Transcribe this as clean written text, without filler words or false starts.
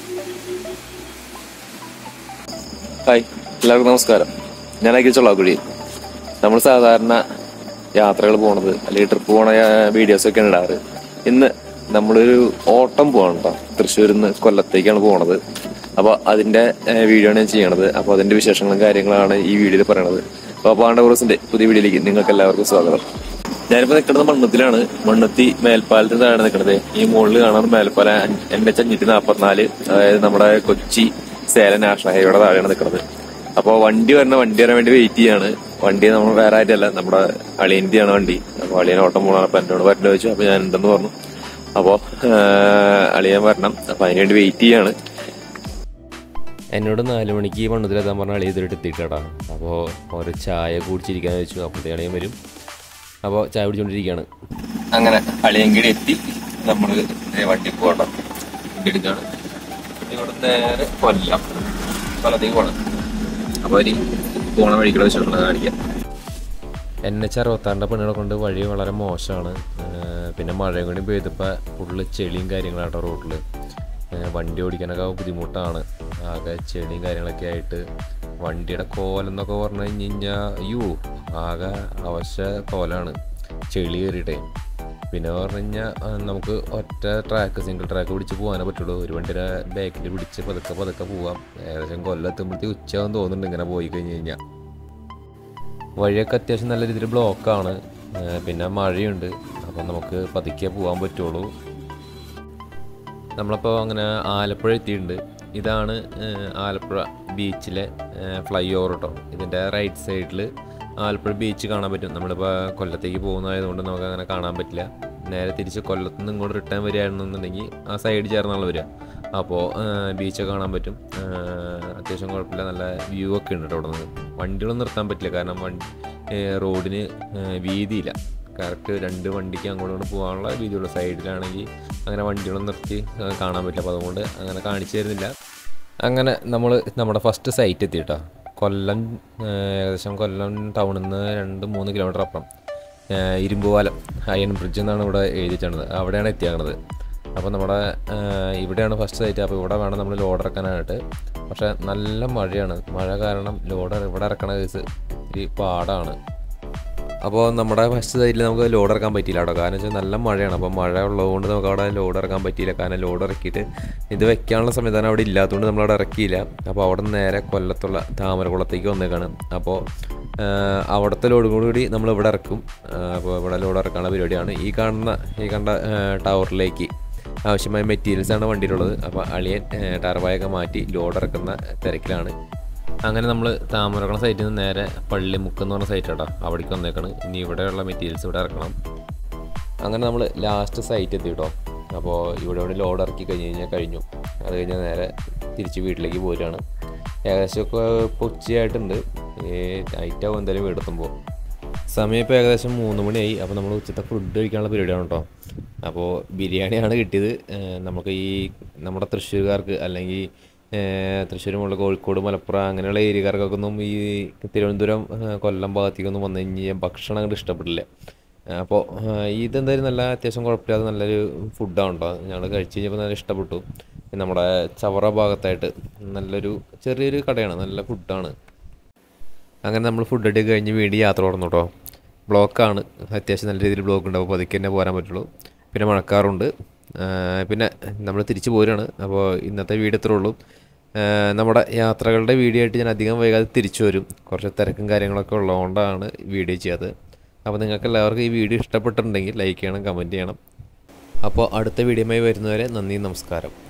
Hi, എല്ലാവർക്കും നമസ്കാരം. ഞാൻ അയച്ചോളാക്കുഴി. നമ്മൾ സാധാരണ യാത്രകൾ പോണത് അല്ലെങ്കിൽ ട്രിപ്പ് പോണ വീഡിയോസ് ഒക്കെ ഇടാറ്. ഇന്ന് നമ്മളൊരു ഓട്ടം പോകണം കേട്ടോ. തൃശ്ശൂരിൽ നിന്ന് കൊല്ലത്തേക്കാണ് പോണത്. അപ്പൊ അതിന്റെ വീഡിയോ ആണ് ഞാൻ ചെയ്യണത്. അപ്പൊ അതിന്റെ വിശേഷങ്ങളും കാര്യങ്ങളാണ് ഈ വീഡിയോയിൽ പറയണത്. അപ്പൊ പാണ്ഡവറോസിന്റെ പുതിയ വീഡിയോയിലേക്ക് നിങ്ങൾക്ക് എല്ലാവർക്കും സ്വാഗതം. ഞാനിപ്പോ നിൽക്കുന്നത് മണ്ണത്തിലാണ്. മണ്ണത്തി മേൽപ്പാലത്തിന് താഴെ നിൽക്കുന്നത്. ഈ മുകളിൽ കാണാൻ മേൽപ്പാലം NH 544, അതായത് നമ്മുടെ കൊച്ചി സേലം നാഷണൽ ഹൈവേയുടെ താഴെയാണ് നിൽക്കുന്നത്. അപ്പോൾ വണ്ടി വരാൻ വേണ്ടി വെയിറ്റ് ചെയ്യാണ്. വണ്ടി നമ്മൾ വേറെ ആയിട്ടല്ല, നമ്മുടെ അളിയന്റെയാണ് വണ്ടി. അപ്പൊ അളിയൻ ഓട്ടം പോകണം. അപ്പൊ എന്നോട് വരണ്ട ചോദിച്ചു. അപ്പൊ ഞാൻ ഉണ്ടെന്ന് പറഞ്ഞു. അപ്പോ അളിയൻ വരണം. അപ്പൊ അതിന് വേണ്ടി വെയിറ്റ് ചെയ്യാണ്. എന്നോട് 4 മണിക്ക് മണ്ണത്തിലെത്താൻ പറഞ്ഞ അളിയ ഇതിലിട്ട് എത്തിയിട്ടാ. അപ്പോൾ ഒരു ചായ കുടിച്ചിരിക്കാൻ വെച്ചു. അപ്പോഴത്തെ അളിയൻ വരും. അപ്പോൾ ചായ കുടിച്ചുകൊണ്ടിരിക്കുകയാണ്. അങ്ങനെ അളിയങ്കിടി എത്തി. നമ്മൾ വണ്ടി പോകണം. വണ്ടി എടുക്കാണ്. ഇവിടെ നേരെ കൊല്ലത്തേക്ക് പോകണം. അപ്പൊ ഇനി പോണ വഴിക്കുള്ള വിശേഷങ്ങൾ കാണിക്കാം. NH 66 പണികളെ കൊണ്ട് വഴി വളരെ മോശമാണ്. പിന്നെ മഴയും കൂടി പെയ്തപ്പോൾ ഫുള്ള് ചെളിയും കാര്യങ്ങളാട്ടോ റോഡിൽ. വണ്ടി ഓടിക്കാനൊക്കെ ബുദ്ധിമുട്ടാണ്. ആകെ ചെളിയും കാര്യങ്ങളൊക്കെ ആയിട്ട് വണ്ടിയുടെ കോലെന്നൊക്കെ പറഞ്ഞു കഴിഞ്ഞാൽ ആകെ അവശ്യ കോലാണ്, ചെളി കയറിയിട്ടേ. പിന്നെ പറഞ്ഞു കഴിഞ്ഞാൽ നമുക്ക് ഒറ്റ സിംഗിൾ ട്രാക്ക് പിടിച്ച് പോകാനേ പറ്റുള്ളൂ. ഒരു വണ്ടിയുടെ ബാക്കിൽ പിടിച്ച് പതുക്കെ പോവാം. ഏകദേശം കൊല്ലത്തുമ്പോഴത്തേക്ക് ഉച്ചയാവും തോന്നുന്നുണ്ട് ഇങ്ങനെ പോയി കഴിഞ്ഞ് കഴിഞ്ഞാൽ. വഴിയൊക്കെ അത്യാവശ്യം നല്ല രീതിയിൽ ബ്ലോക്കാണ്. പിന്നെ മഴയുണ്ട്. അപ്പം നമുക്ക് പതുക്കെ പോകാൻ പറ്റുള്ളൂ. നമ്മളപ്പോൾ അങ്ങനെ ആലപ്പുഴ എത്തിയിട്ടുണ്ട്. ഇതാണ് ആലപ്പുഴ ബീച്ചിലെ ഫ്ലൈ ഓവർ കേട്ടോ. ഇതിൻ്റെ റൈറ്റ് സൈഡിൽ ആലപ്പുഴ ബീച്ച് കാണാൻ പറ്റും. നമ്മളിപ്പോൾ കൊല്ലത്തേക്ക് പോകുന്നതായതുകൊണ്ട് നമുക്ക് അങ്ങനെ കാണാൻ പറ്റില്ല. നേരെ തിരിച്ച് കൊല്ലത്ത് നിന്ന് ഇങ്ങോട്ട് റിട്ടേൺ വരികയാണെന്നുണ്ടെങ്കിൽ ആ സൈഡ് ചേർന്നുള്ള വരിക. അപ്പോൾ ബീച്ചൊക്കെ കാണാൻ പറ്റും. അത്യാവശ്യം കുഴപ്പമില്ല, നല്ല വ്യൂ ഒക്കെ ഉണ്ട് കേട്ടോ. അവിടെ നിന്ന് വണ്ടികളൊന്നും നിർത്താൻ പറ്റില്ല, കാരണം റോഡിന് വീതിയില്ല. കറക്റ്റ് 2 വണ്ടിക്ക് അങ്ങോട്ട് പോകാനുള്ള വീതിയുള്ള സൈഡിലാണെങ്കിൽ അങ്ങനെ വണ്ടികളൊന്നും നിർത്തി കാണാൻ പറ്റില്ല. അപ്പോൾ അതുകൊണ്ട് അങ്ങനെ കാണിച്ചു തരുന്നില്ല. അങ്ങനെ നമ്മൾ നമ്മുടെ ഫസ്റ്റ് സൈറ്റ് എത്തിയിട്ടോ. കൊല്ലം, ഏകദേശം കൊല്ലം ടൗണിൽ നിന്ന് 2-3 കിലോമീറ്റർ അപ്പുറം ഇരുമ്പുപാലം അയൺ ബ്രിഡ്ജ് എന്നാണ് ഇവിടെ എഴുതിയിട്ടുള്ളത്. അവിടെയാണ് എത്തിയാണത്. അപ്പോൾ നമ്മുടെ ഇവിടെയാണ് ഫസ്റ്റ് സൈറ്റ്. അപ്പോൾ ഇവിടെ വേണം നമ്മൾ ലോഡ് ഇറക്കാനായിട്ട്. പക്ഷേ നല്ല മഴയാണ്. മഴ കാരണം ലോഡ് ഇവിടെ ഇറക്കണ കേസ് ഒരു പാടാണ്. അപ്പോൾ നമ്മുടെ ഫസ്റ്റ് സൈറ്റിൽ നമുക്ക് ലോഡ് ഇറക്കാൻ പറ്റിയില്ല കേട്ടോ. കാരണം വെച്ചാൽ നല്ല മഴയാണ്. അപ്പോൾ മഴ ഉള്ളതുകൊണ്ട് നമുക്ക് അവിടെ ലോഡ് ഇറക്കാൻ പറ്റിയില്ല. കാരണം ലോഡ് ഇറക്കിയിട്ട് ഇത് വെക്കാനുള്ള സംവിധാനം അവിടെ ഇല്ലാത്തതുകൊണ്ട് നമ്മളവിടെ ഇറക്കിയില്ല. അപ്പോൾ അവിടെ നിന്ന് നേരെ കൊല്ലത്തുള്ള താമരകുളത്തേക്ക് വന്നേക്കാണ്. അപ്പോൾ അവിടുത്തെ ലോഡും കൂടി നമ്മൾ ഇവിടെ ഇറക്കും. അപ്പോൾ ഇവിടെ ലോഡ് ഇറക്കാനുള്ള പരിപാടിയാണ്. ഈ കണ്ട ടവറിലേക്ക് ആവശ്യമായ മെറ്റീരിയൽസാണ് വണ്ടിയിലുള്ളത്. അപ്പോൾ അളിയൻ ടർബായൊക്കെ മാറ്റി ലോഡ് ഇറക്കുന്ന തിരക്കിലാണ്. അങ്ങനെ നമ്മൾ താമരക്കുളം സൈറ്റിൽ നിന്ന് നേരെ പള്ളിമുക്ക് എന്ന് പറഞ്ഞ സൈറ്റ് കേട്ടോ, അവിടേക്ക് വന്നേക്കാണ്. ഇനി ഇവിടെയുള്ള മെറ്റീരിയൽസ് ഇവിടെ ഇറക്കണം. അങ്ങനെ നമ്മൾ ലാസ്റ്റ് സൈറ്റ് എത്തി കേട്ടോ. അപ്പോൾ ഇവിടെ ലോഡ് ഇറക്കി കഴിഞ്ഞു. അത് കഴിഞ്ഞാൽ നേരെ തിരിച്ച് വീട്ടിലേക്ക് പോരുകയാണ്. ഏകദേശമൊക്കെ ഇപ്പോൾ ഉച്ചയായിട്ടുണ്ട്. നൈറ്റാവും എന്തായാലും വീടെത്തുമ്പോൾ. സമയം ഇപ്പോൾ ഏകദേശം 3 മണിയായി. അപ്പോൾ നമ്മൾ ഉച്ചത്തെ ഫുഡ് കഴിക്കാനുള്ള പരിപാടിയാണ് കേട്ടോ. അപ്പോൾ ബിരിയാണിയാണ് കിട്ടിയത്. നമുക്ക് നമ്മുടെ തൃശ്ശൂർകാർക്ക്, അല്ലെങ്കിൽ തൃശ്ശൂർ മുകളിൽ കോഴിക്കോട്, മലപ്പുറം അങ്ങനെയുള്ള ഏരിയക്കാർക്കൊക്കെ ഒന്നും ഈ തിരുവനന്തപുരം, കൊല്ലം ഭാഗത്തേക്കൊന്നും വന്നു കഴിഞ്ഞാൽ ഭക്ഷണം അങ്ങോട്ട് ഇഷ്ടപ്പെട്ടില്ല. അപ്പോൾ ഇതെന്തായാലും നല്ല അത്യാവശ്യം കുഴപ്പമില്ലാതെ നല്ലൊരു ഫുഡാണ് കേട്ടോ. ഞങ്ങൾ കഴിച്ച് കഴിഞ്ഞപ്പോൾ നല്ല ഇഷ്ടപ്പെട്ടു. നമ്മുടെ ചവറ ഭാഗത്തായിട്ട് നല്ലൊരു ചെറിയൊരു കടയാണ്, നല്ല ഫുഡാണ്. അങ്ങനെ നമ്മൾ ഫുഡ് അടി കഴിഞ്ഞ് വീണ്ടും യാത്ര തുടർന്നു കേട്ടോ. ബ്ലോക്കാണ്, അത്യാവശ്യം നല്ല രീതിയിൽ ബ്ലോക്ക് ഉണ്ട്. അപ്പോൾ പതുക്കെ തന്നെ പോരാൻ പറ്റുള്ളൂ. പിന്നെ മഴക്കാറുണ്ട്. പിന്നെ നമ്മൾ തിരിച്ചു പോരുകയാണ്. അപ്പോൾ ഇന്നത്തെ വീഡിയോ ഇത്രേ ഉള്ളൂ. നമ്മുടെ യാത്രകളുടെ വീഡിയോ ആയിട്ട് ഞാൻ അധികം വൈകാതെ തിരിച്ചു വരും. കുറച്ച് തിരക്കും കാര്യങ്ങളൊക്കെ ഉള്ളതുകൊണ്ടാണ് വീഡിയോ ചെയ്യാത്തത്. അപ്പോൾ നിങ്ങൾക്ക് എല്ലാവർക്കും ഈ വീഡിയോ ഇഷ്ടപ്പെട്ടിട്ടുണ്ടെങ്കിൽ ലൈക്ക് ചെയ്യണം, കമൻറ്റ് ചെയ്യണം. അപ്പോൾ അടുത്ത വീഡിയോയുമായി വരുന്നവരെ നന്ദി, നമസ്കാരം.